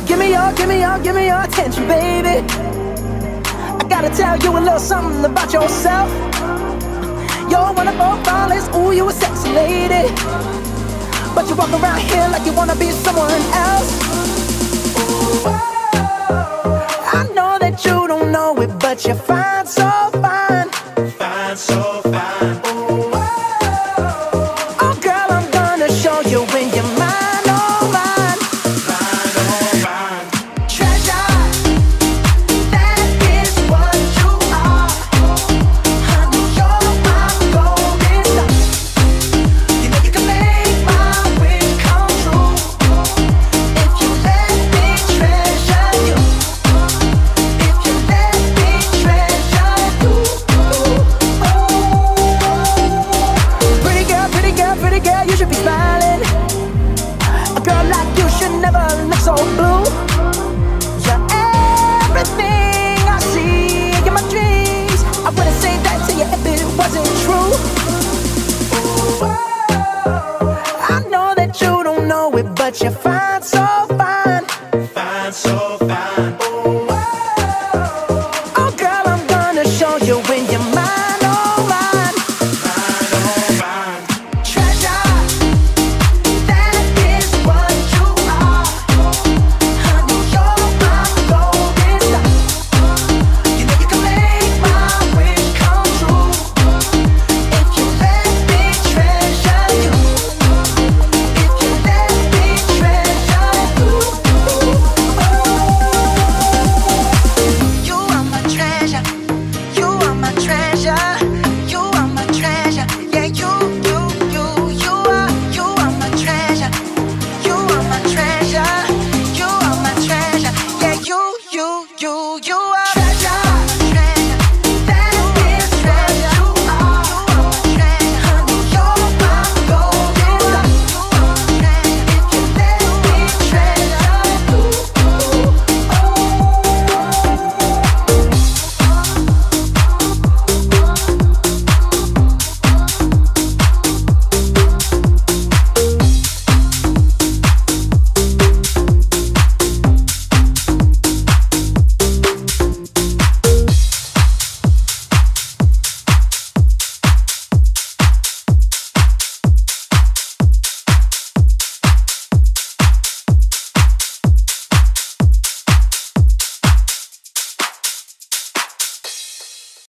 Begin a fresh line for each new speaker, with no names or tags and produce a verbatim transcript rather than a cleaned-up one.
Give me your, give me your, give me your attention, baby. I gotta tell you a little something about yourself. You're one of our flawless, ooh, you a sexy lady. But you walk around here like you wanna be someone else. Ooh, I know that you don't know it, but you're fine.